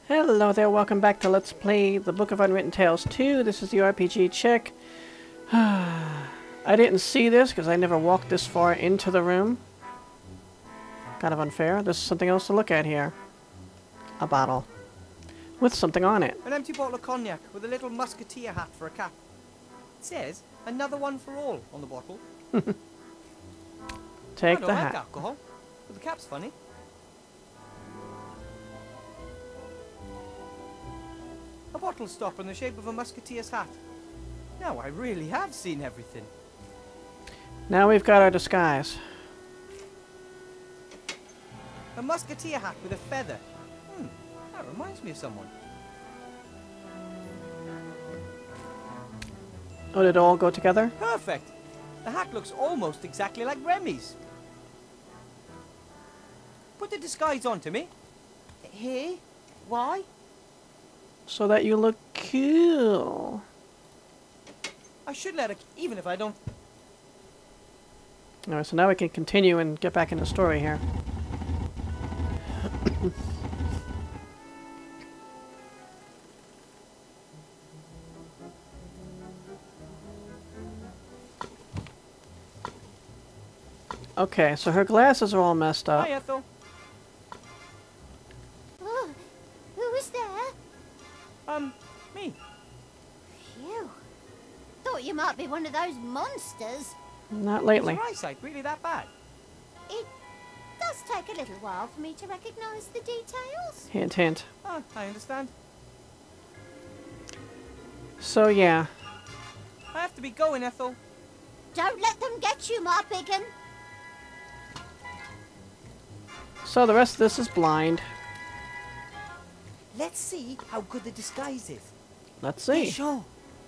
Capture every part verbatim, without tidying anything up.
Hello there, welcome back to Let's Play the Book of Unwritten Tales two. This is the R P G Chick. I didn't see this because I never walked this far into the room. Kind of unfair. There's something else to look at here. A bottle. With something on it. An empty bottle of cognac with a little musketeer hat for a cap. It says, another one for all on the bottle. Take I don't the like hat. alcohol, but the cap's funny. A bottle stopper in the shape of a musketeer's hat. Now I really have seen everything. Now we've got our disguise. A musketeer hat with a feather. Hmm, that reminds me of someone. Oh, did it all go together? Perfect! The hat looks almost exactly like Remy's. Put the disguise on to me. Here? Why? So that you look cool. I should let it, even if I don't. Alright, so now we can continue and get back in the story here. Okay, so her glasses are all messed up. Hi, Ethel. Oh, who was there? Um, me. Phew. Thought you might be one of those monsters. Not Is lately. your eyesight really that bad? It does take a little while for me to recognise the details. Hint, hint. Ah, I understand. So yeah. I have to be going, Ethel. Don't let them get you, my biggin. So the rest of this is blind. Let's see how good the disguise is. Let's see. Yeah, sure.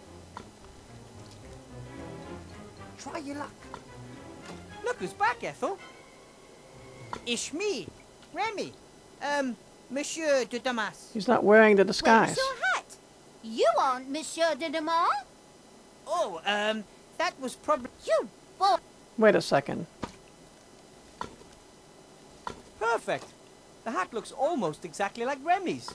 Try your luck. Look who's back, Ethel. It's me, Remy. Um, Monsieur de Damas. He's not wearing the disguise. Where's your hat? You aren't Monsieur de Damas. Oh, um, that was probably... You boy. Wait a second. Perfect. The hat looks almost exactly like Remy's.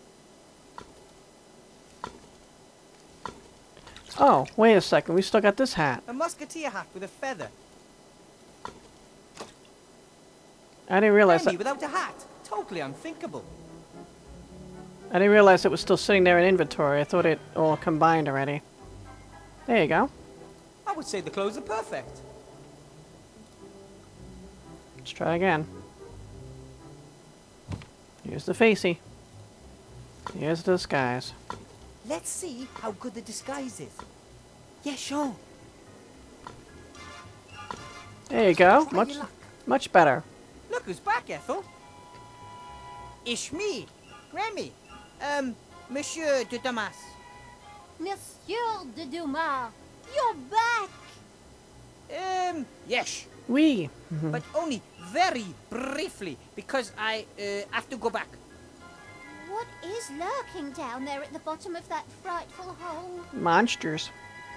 Oh, wait a second. We still got this hat. A musketeer hat with a feather. I didn't realize Remy that. without a hat. Totally unthinkable. I didn't realize it was still sitting there in inventory. I thought it all combined already. There you go. I would say the clothes are perfect. Let's try again. Here's the facey. Here's the disguise. Let's see how good the disguise is. Yeah, sure. There you go. Try Much, your luck. much better. Look who's back, Ethel. It's me, Remy. Um, Monsieur de Damas. Monsieur de Dumas. You're back. Um, yes, We. but only very briefly because I uh, have to go back. What is lurking down there at the bottom of that frightful hole? Monsters.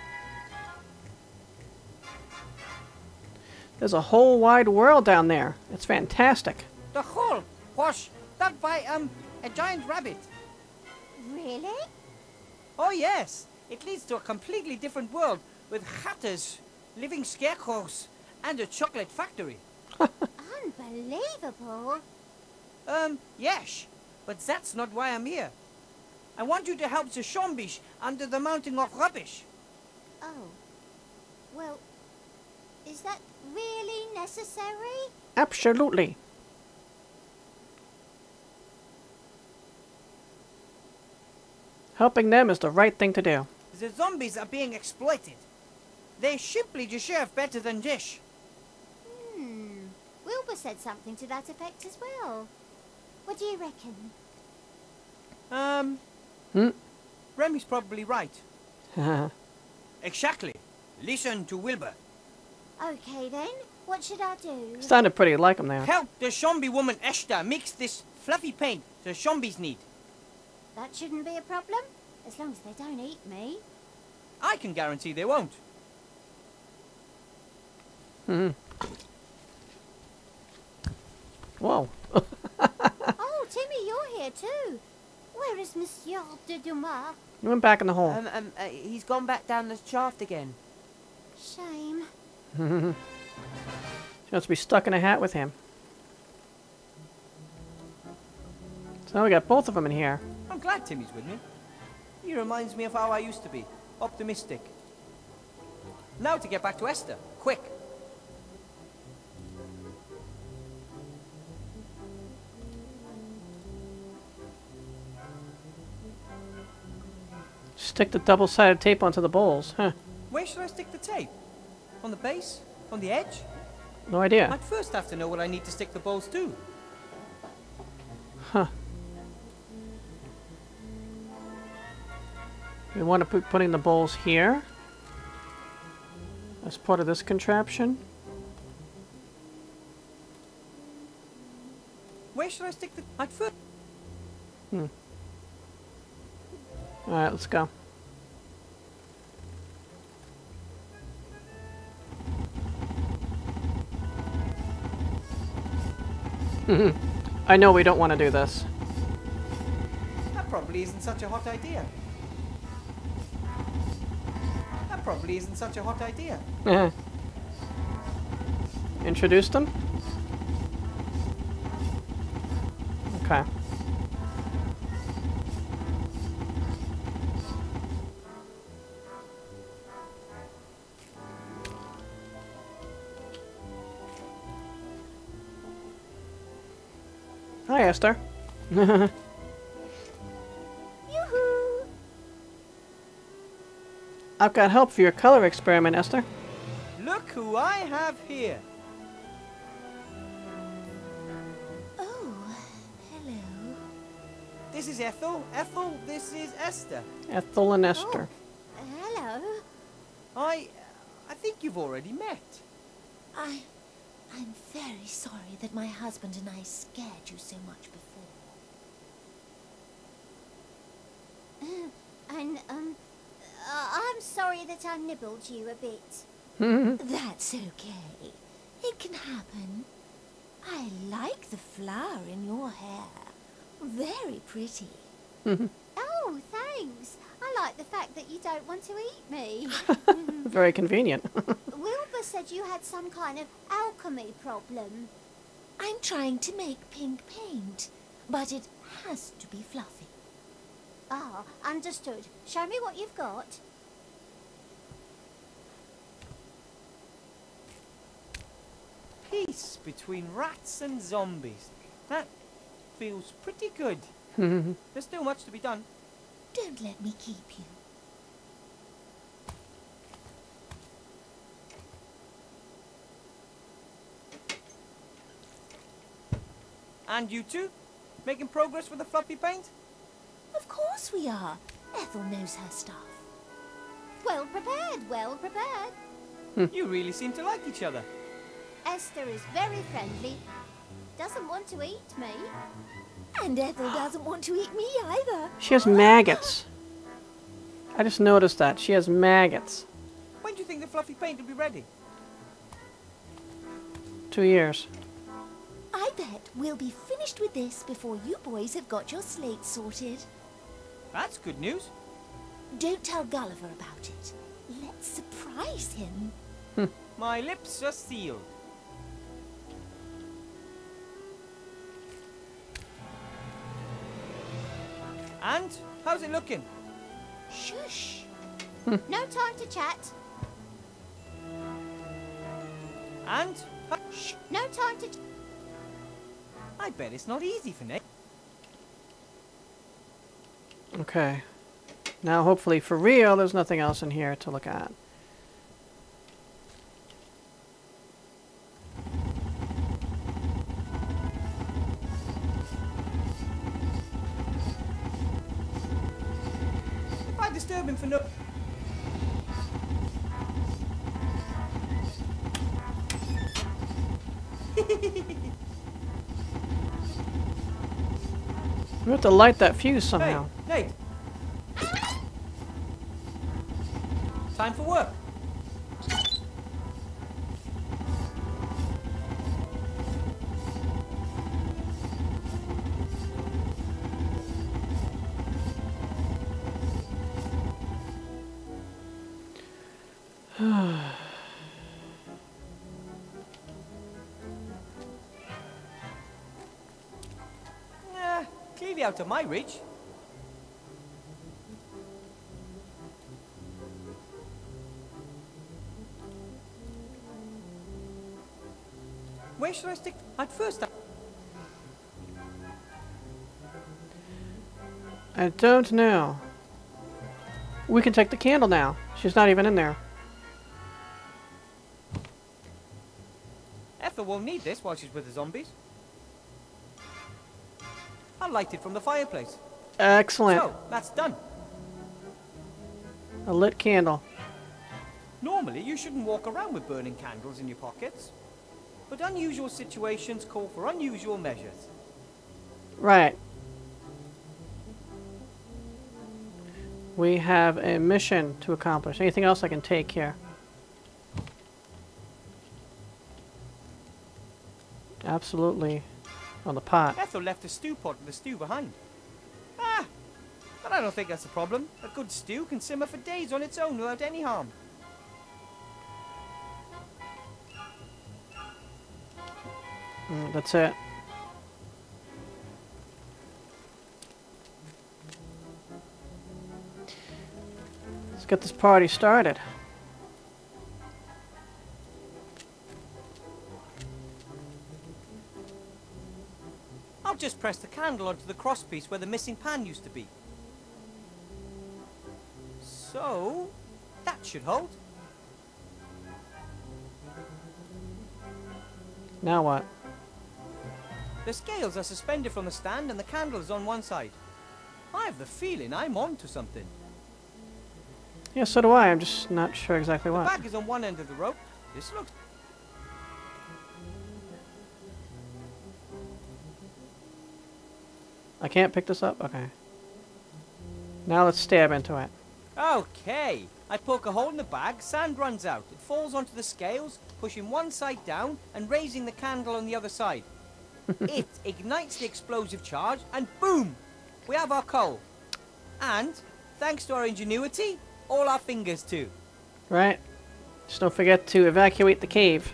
There's a whole wide world down there. It's fantastic. The hole was dug by um a giant rabbit. Really? Oh yes, it leads to a completely different world with hatters, living scarecrows, and a chocolate factory. Unbelievable. Um, yes, but that's not why I'm here. I want you to help the zombies under the mountain of rubbish. Oh. Well, is that really necessary? Absolutely. Helping them is the right thing to do. The zombies are being exploited. They simply deserve better than this. Hmm. Wilbur said something to that effect as well. What do you reckon? Um, Hmm? Remy's probably right. Exactly. Listen to Wilbur. Okay then. What should I do? Sounded pretty like him there. Help the zombie woman Esther mix this fluffy paint the zombies need. That shouldn't be a problem, as long as they don't eat me. I can guarantee they won't. Hmm. Whoa. Oh, Timmy, you're here too. Where is Monsieur de Dumas? He went back in the hole. Um, um, uh, he's gone back down the shaft again. Shame. She must be stuck in a hat with him. So we got both of them in here. I'm glad Timmy's with me. He reminds me of how I used to be. Optimistic. Now to get back to Esther. Quick. Stick the double-sided tape onto the bowls. Huh. Where should I stick the tape? On the base? On the edge? No idea. I'd first have to know what I need to stick the bowls to. Huh. We want to put putting the bowls here as part of this contraption. Where should I stick the... I'd first... Hmm. Alright, let's go. I know we don't want to do this. That probably isn't such a hot idea. That probably isn't such a hot idea. Introduce them? Okay. Hi, Esther. Yoo-hoo! I've got help for your color experiment, Esther. Look who I have here. Oh, hello. This is Ethel. Ethel, this is Esther. Ethel and Esther. Oh, hello. I... I think you've already met. I... I'm very sorry that my husband and I scared you so much before. Uh, and, um, uh, I'm sorry that I nibbled you a bit. That's okay. It can happen. I like the flower in your hair. Very pretty. Oh, thanks. I like the fact that you don't want to eat me. Very convenient. Wilbur said you had some kind of alchemy problem. I'm trying to make pink paint, but it has to be fluffy. Ah, understood. Show me what you've got. Peace between rats and zombies. That feels pretty good. There's still much to be done. Don't let me keep you. And you two? Making progress with the fluffy paint? Of course we are. Ethel knows her stuff. Well prepared, well prepared. You really seem to like each other. Esther is very friendly. Doesn't want to eat me. And Ethel doesn't want to eat me either. She has maggots. I just noticed that. She has maggots. When do you think the fluffy paint will be ready? Two years. I bet we'll be finished with this before you boys have got your slate sorted. That's good news. Don't tell Gulliver about it. Let's surprise him. My lips are sealed. And? How's it looking? Shush. No time to chat. And? Shh. No time to... I bet it's not easy for Nick. Okay. Now, hopefully, for real, there's nothing else in here to look at. If I disturb him for no... We have to light that fuse somehow. Hey, Nate. Time for work. Nah, clearly out of my reach. Where should I stick? At first, I I don't know. We can take the candle now. She's not even in there. Ethel won't need this while she's with the zombies. I'll light it from the fireplace. Excellent. So, that's done. A lit candle. Normally, you shouldn't walk around with burning candles in your pockets. But unusual situations call for unusual measures. Right. We have a mission to accomplish. Anything else I can take here? Absolutely. On the pot. Ethel left a stew pot with the stew behind. Ah, but I don't think that's a problem. A good stew can simmer for days on its own without any harm. Mm, that's it. Let's get this party started. I'll just press the candle onto the crosspiece where the missing pan used to be. So, that should hold. Now what? The scales are suspended from the stand and the candle is on one side. I have the feeling I'm on to something. Yeah, so do I. I'm just not sure exactly The what. bag is on one end of the rope. This looks... I can't pick this up? Okay. Now let's stab into it. Okay. I poke a hole in the bag, sand runs out. It falls onto the scales, pushing one side down and raising the candle on the other side. It ignites the explosive charge and boom! We have our coal. And, thanks to our ingenuity, all our fingers too. Right? Just don't forget to evacuate the cave.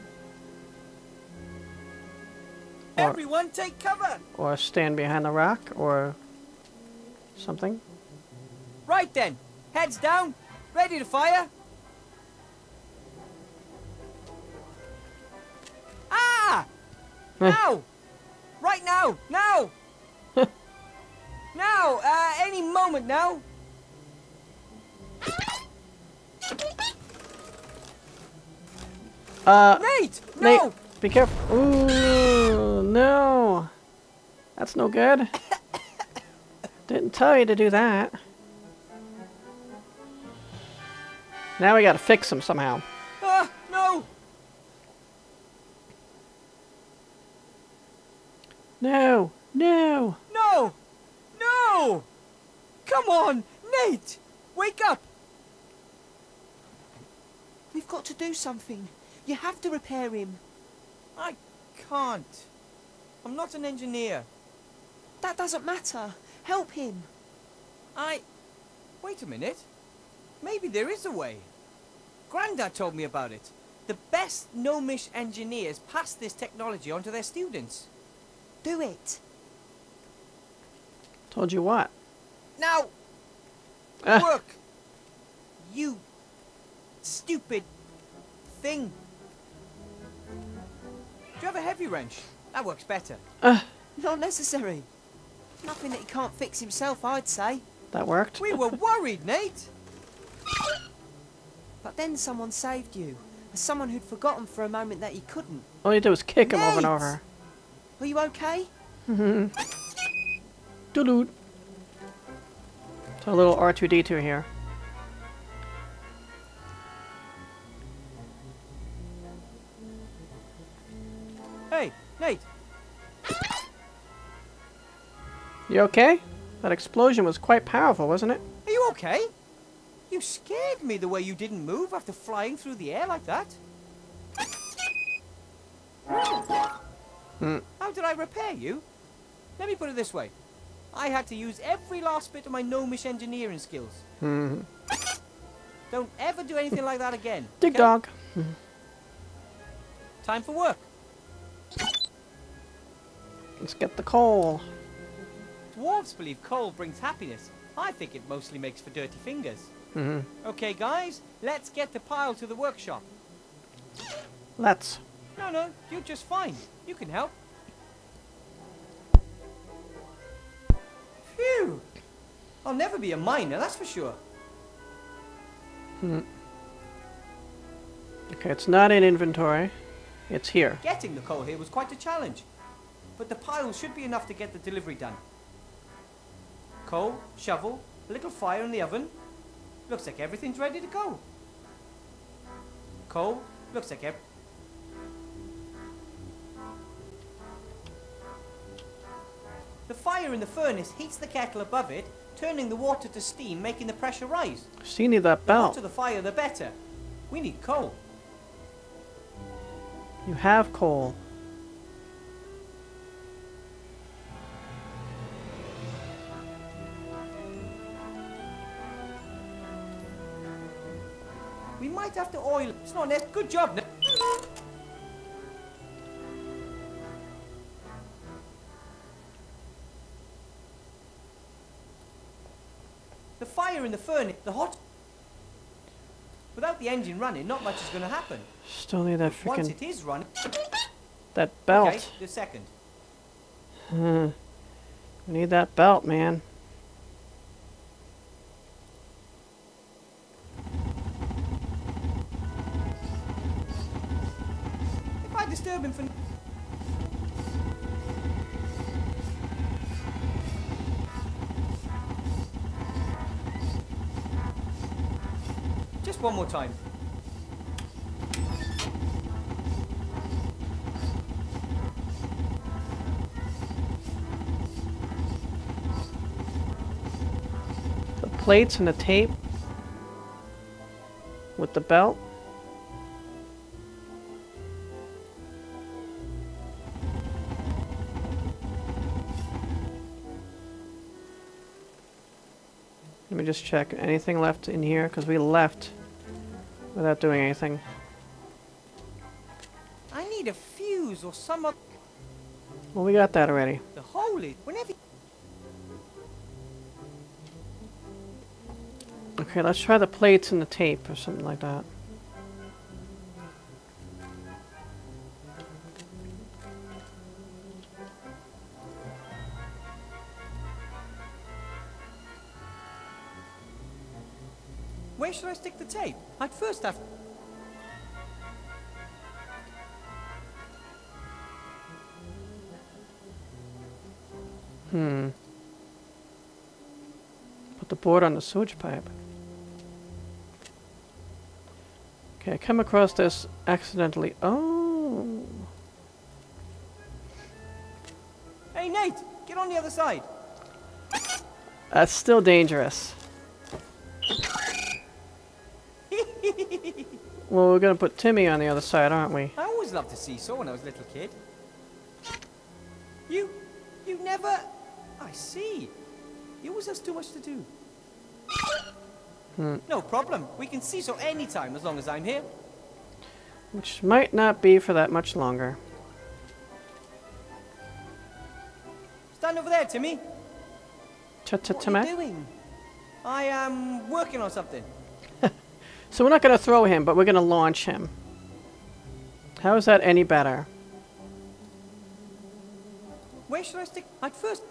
Or, Everyone take cover! or stand behind the rock, or something. Right then, heads down, ready to fire. Ah! Now! Right now! Now! Now! Uh, any moment now! Uh, Nate! No! Nate, be careful. Ooh, no. That's no good. Didn't tell you to do that. Now we gotta fix him somehow. Ah, no! No, no. No! No! Come on! Nate! Wake up! We've got to do something. You have to repair him. I can't. I'm not an engineer. That doesn't matter. Help him. I... Wait a minute. Maybe there is a way. Grandad told me about it. The best gnomish engineers pass this technology on to their students. Do it. Told you what? Now, Ah. work! You stupid thing. Do you have a heavy wrench? That works better. Uh, Not necessary. Nothing that he can't fix himself, I'd say. that worked. We were worried, Nate. But then someone saved you. As someone who'd forgotten for a moment that he couldn't. All you did was kick him over and Nate! over. Are you okay? Doo-doo. So a little R two D two here. Hey, Nate. You okay? That explosion was quite powerful, wasn't it? Are you okay? You scared me the way you didn't move after flying through the air like that. Hmm. How did I repair you? Let me put it this way. I had to use every last bit of my gnomish engineering skills. Hmm. Don't ever do anything like that again. Dig okay? dog. Time for work. Let's get the coal. Dwarves believe coal brings happiness. I think it mostly makes for dirty fingers. Mm-hmm. Okay, guys, let's get the pile to the workshop. Let's. No, no, you're just fine. You can help. Phew! I'll never be a miner, that's for sure. Hmm. Okay, it's not in inventory. It's here. Getting the coal here was quite a challenge. But the pile should be enough to get the delivery done. Coal, shovel, a little fire in the oven. Looks like everything's ready to go. Coal, looks like ev- The fire in the furnace heats the kettle above it, turning the water to steam, making the pressure rise. See, need that The belt. hotter the fire, the better. We need coal. You have coal. We might have to oil. It's not net. Good job, Nick. The fire in the furnace, the hot. Without the engine running, not much is going to happen. Still need that Once freaking it is running. that belt. Okay, the second. Hmm. We need that belt, man. If I disturb him for. Just one more time. The plates and the tape with the belt. Let me just check. Anything left in here? Because we left without doing anything. I need a fuse or some other. Well, we got that already. The hole is. Whenever. Okay, let's try the plates and the tape or something like that. Where should I stick the tape? I'd first have. Hmm. Put the board on the sewage pipe. Okay, I come across this accidentally. Oh. Hey, Nate, get on the other side. That's still dangerous. Well, we're gonna put Timmy on the other side, aren't we? I always loved to seesaw when I was a little kid. You, you never. I see. You always have too much to do. Hmm. No problem. We can seesaw anytime as long as I'm here. Which might not be for that much longer. Stand over there, Timmy. What are you Ch-ch-Timmy? doing? I am working on something. So we're not gonna throw him, but we're gonna launch him. How is that any better? Where should I stick? I'd first.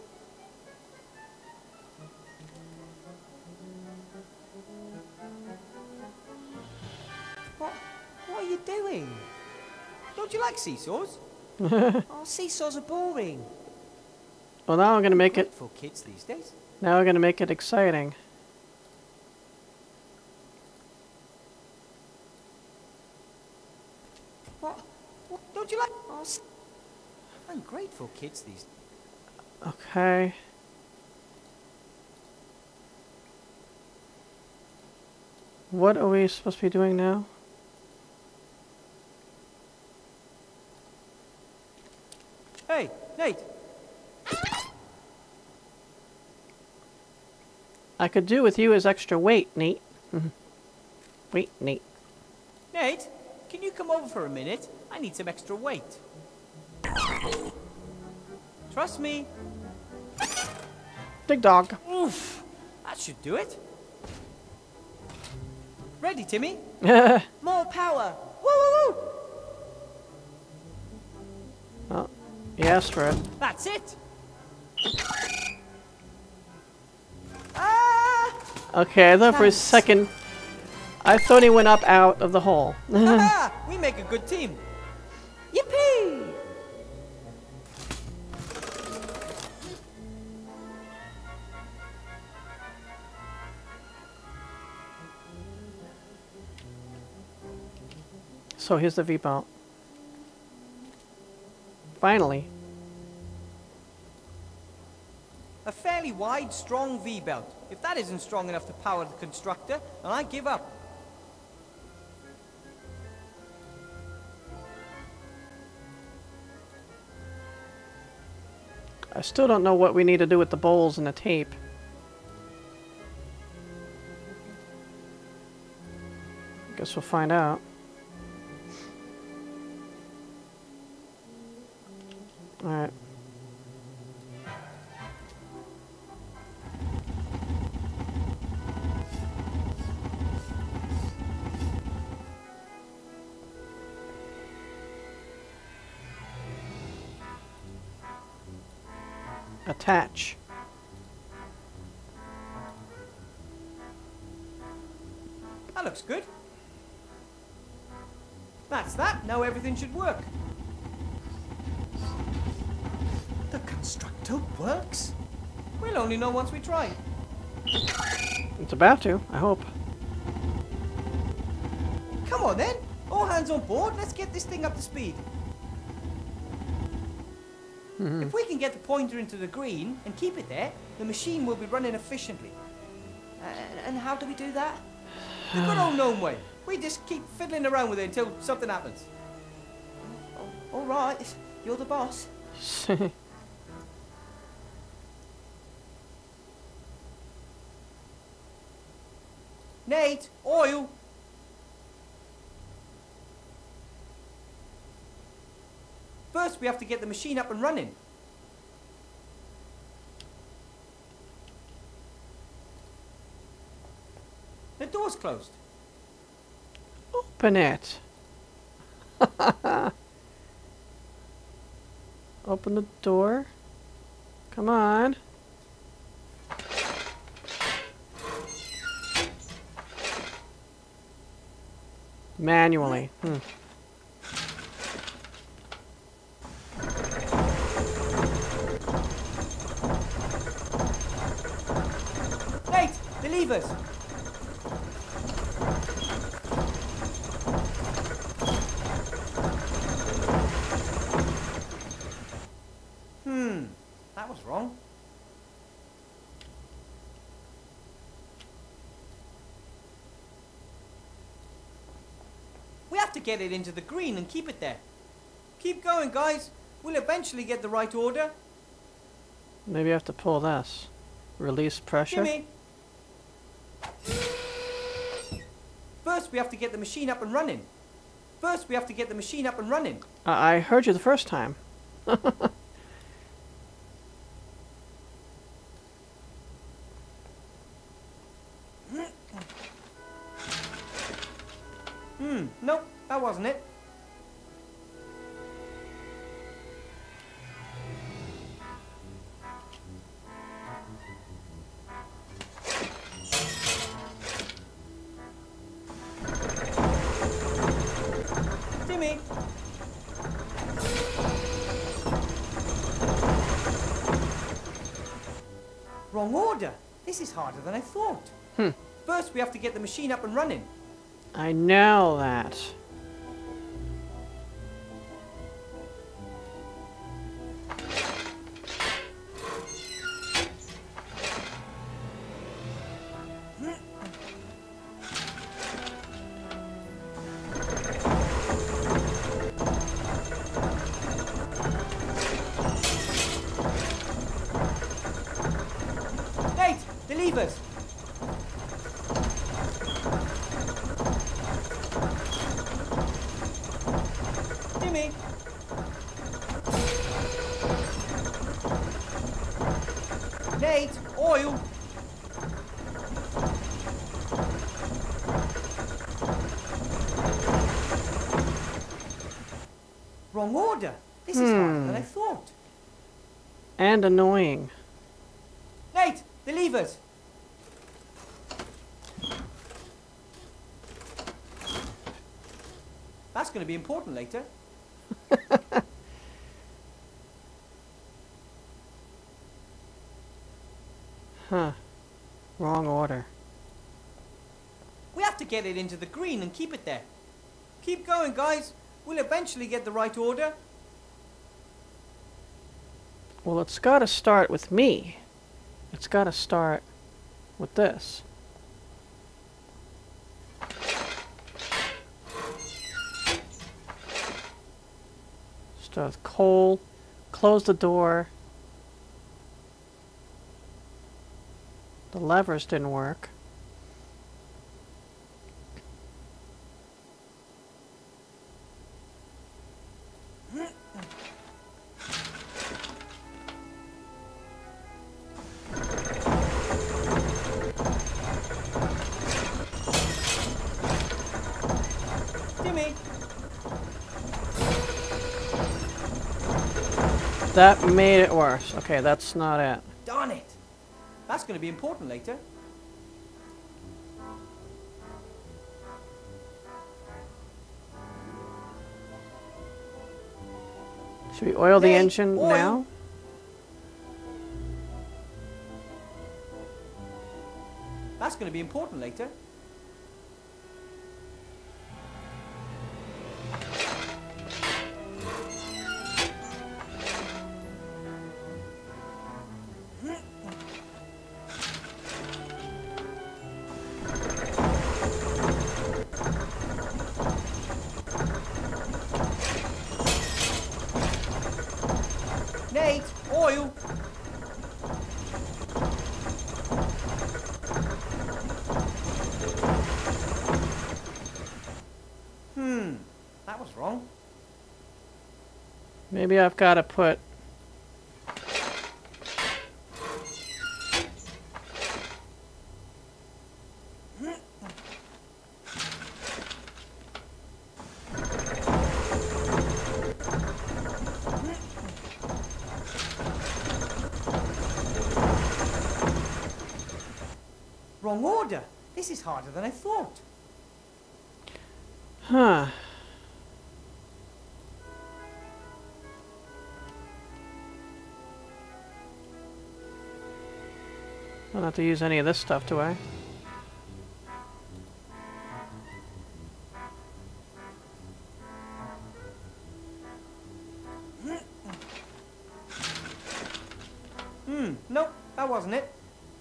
What? What are you doing? Don't you like seesaws? Oh, seesaws are boring. Well, now I'm gonna make it. For kids these days. Now we're gonna make it exciting. What? What? Don't you like? Oh, s- ungrateful kids these. Okay. What are we supposed to be doing now? Hey, Nate. I could do with you as extra weight, Nate. Wait, Nate. Nate, can you come over for a minute? I need some extra weight. Trust me. Big dog. Oof, that should do it. Ready, Timmy? More power. Woo woo woo. Well, you asked for it. That's it. Ah! Okay, I thought for a Thanks. second, I thought he went up out of the hole. Haha, we make a good team. Yippee! So here's the V-bolt. Finally. A fairly wide, strong V-belt. If that isn't strong enough to power the Constructor, then I give up. I still don't know what we need to do with the bowls and the tape. Guess we'll find out. Alright. Attach. That looks good. That's that. Now everything should work. The Constructor works? We'll only know once we try. It's about to, I hope. Come on then. All hands on board. Let's get this thing up to speed. Mm-hmm. If we can get the pointer into the green and keep it there, the machine will be running efficiently. And, and how do we do that? The good old gnome way. We just keep fiddling around with it until something happens. Oh, all right, you're the boss. Nate, oil. First, we have to get the machine up and running. The door's closed. Open it. Open the door. Come on. Manually. Hmm. Nate, the levers. Hmm, that was wrong. We have to get it into the green and keep it there. Keep going, guys. We'll eventually get the right order. Maybe I have to pull this. Release pressure. Jimmy. First, we have to get the machine up and running. First, we have to get the machine up and running. Uh, I heard you the first time. Hmm, nope, that wasn't it. Timmy. Wrong order. This is harder than I thought. Hmm. First, we have to get the machine up and running. I know that. Nate, the levers. Nate, oil. Wrong order. This is harder than I thought. And annoying. Nate, the levers. That's going to be important later. Huh. Wrong order. We have to get it into the green and keep it there. Keep going, guys. We'll eventually get the right order. Well, it's got to start with me. It's got to start with this. Start with coal. Close the door. The levers didn't work. Timmy. That made it worse. Okay, that's not it. Darn it. That's going to be important later. Should we oil the Hey, engine oil. now? That's going to be important later. Nate, oil. Hmm, that was wrong. Maybe I've got to put... Wrong order. This is harder than I thought. Huh. I don't have to use any of this stuff, do I? Hmm, nope, that wasn't it.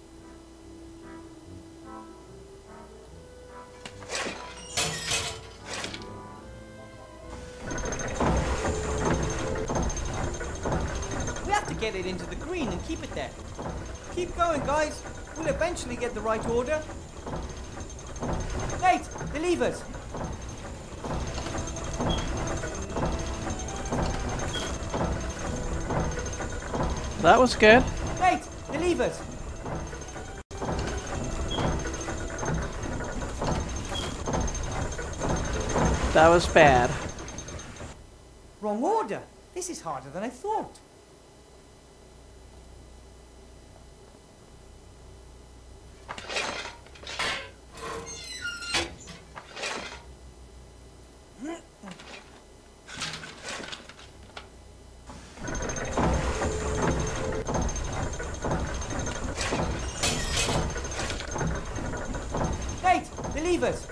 We have to get it into the green and keep it there. Keep going, guys. We'll eventually get the right order. Nate, the levers. That was good. Nate, the levers. That was bad. Wrong order. This is harder than I thought. Nate, the levers.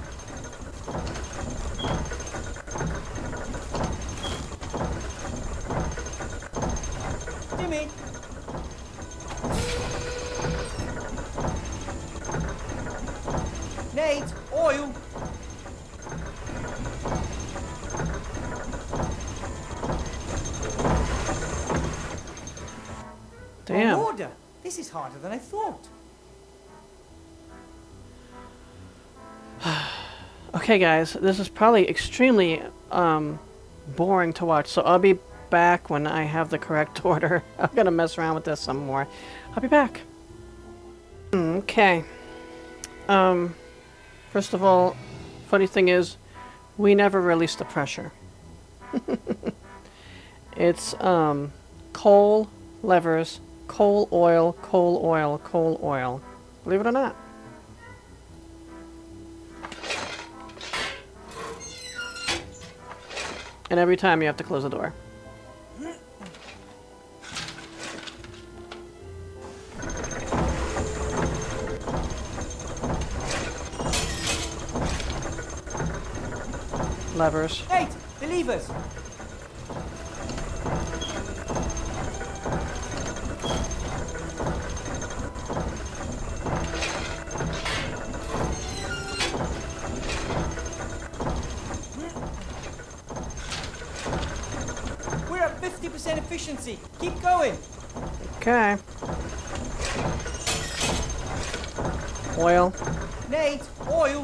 Timmy. Nate, oil. Damn. Wrong order. This is harder than I thought. Okay, guys, this is probably extremely um, boring to watch, so I'll be back when I have the correct order. I'm gonna mess around with this some more. I'll be back. Okay. Um, first of all, funny thing is, we never release the pressure. It's um, coal, levers, coal, oil, coal, oil, coal, oil. Believe it or not. And every time you have to close the door. Levers. Nate, the levers. We're at fifty percent efficiency. Keep going. Okay. Oil. Nate, oil.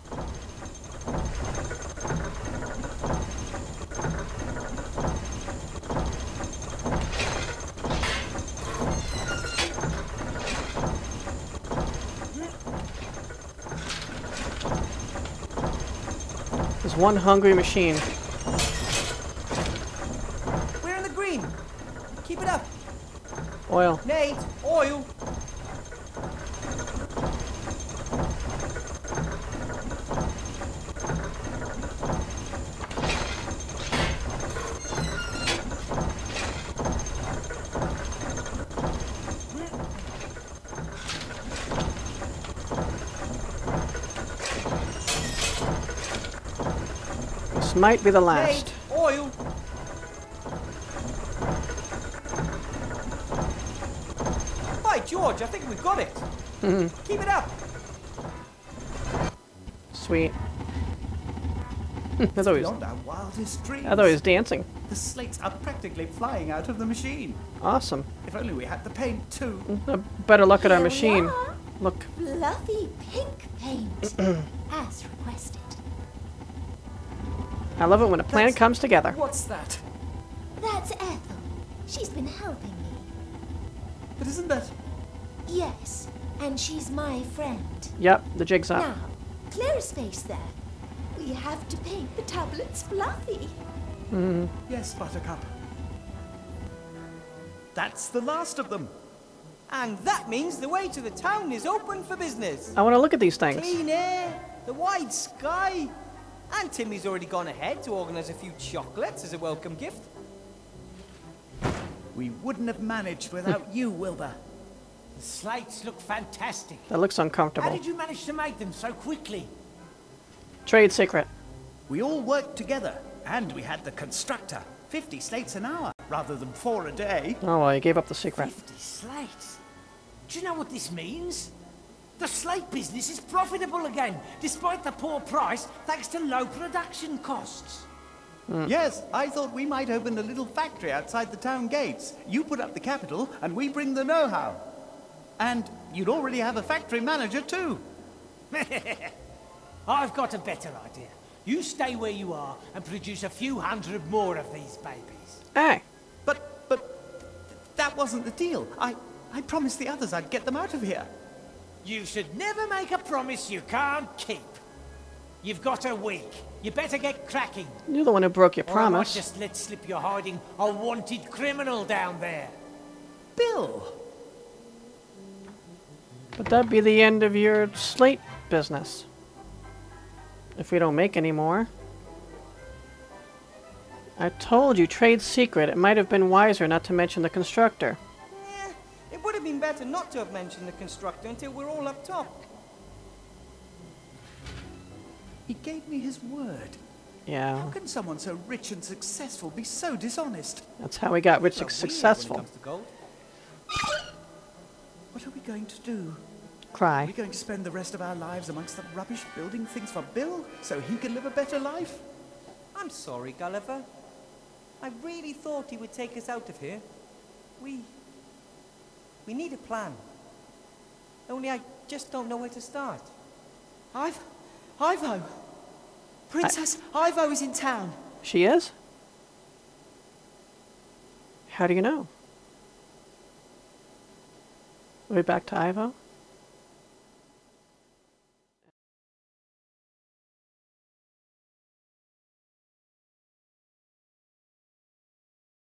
There's one hungry machine. We're in the green. Keep it up. Oil. Nate, oil. This might be the last. Nate, oil. By George, I think we've got it. Keep it up. Sweet. I thought he was, Beyond our wildest dreams. I thought he was dancing. The slates are practically flying out of the machine. Awesome. If only we had the paint too. Uh, better luck at our Here we machine. are. Look. Fluffy pink paint, as requested. I love it when a plan That's- comes together. What's that? That's Ethel. She's been helping me. But isn't that... Yes, and she's my friend. Yep, the jig's up. Now, clear a space there. We have to paint the tablets fluffy. Yes, Buttercup. That's the last of them. And that means the way to the town is open for business. I want to look at these things. Clean air, the wide sky. And Timmy's already gone ahead to organise a few chocolates as a welcome gift. We wouldn't have managed without you, Wilbur. The slates look fantastic. That looks How uncomfortable. did you manage to make them so quickly? Trade secret. We all worked together, and we had the Constructor. Fifty slates an hour, rather than four a day. Oh, well, you gave up the secret. fifty slates. Do you know what this means? The slate business is profitable again, despite the poor price, thanks to low production costs. Yes, I thought we might open a little factory outside the town gates. You put up the capital, and we bring the know-how. And you'd already have a factory manager, too. I've got a better idea. You stay where you are and produce a few hundred more of these babies. Hey, But, but, that wasn't the deal. I, I promised the others I'd get them out of here. You should never make a promise you can't keep. You've got a week. You better get cracking. you're the one who broke your Or I might promise. just let slip you're hiding a wanted criminal down there. Bill! But that'd be the end of your slate business. If we don't make any more. I told you, trade secret. It might have been wiser not to mention the Constructor. Eh, it would have been better not to have mentioned the Constructor until we're all up top. He gave me his word. Yeah, How can someone so rich and successful be so dishonest? that's how we got rich Well, and we are when it successful. comes to gold. What are we going to do? Are Cry. we going to spend the rest of our lives amongst the rubbish building things for Bill so he can live a better life? I'm sorry, Gulliver. I really thought he would take us out of here. We... We need a plan. Only I just don't know where to start. Ivo, Ivo, Princess Ivo is in town. She is? How do you know? Are we back to Ivo?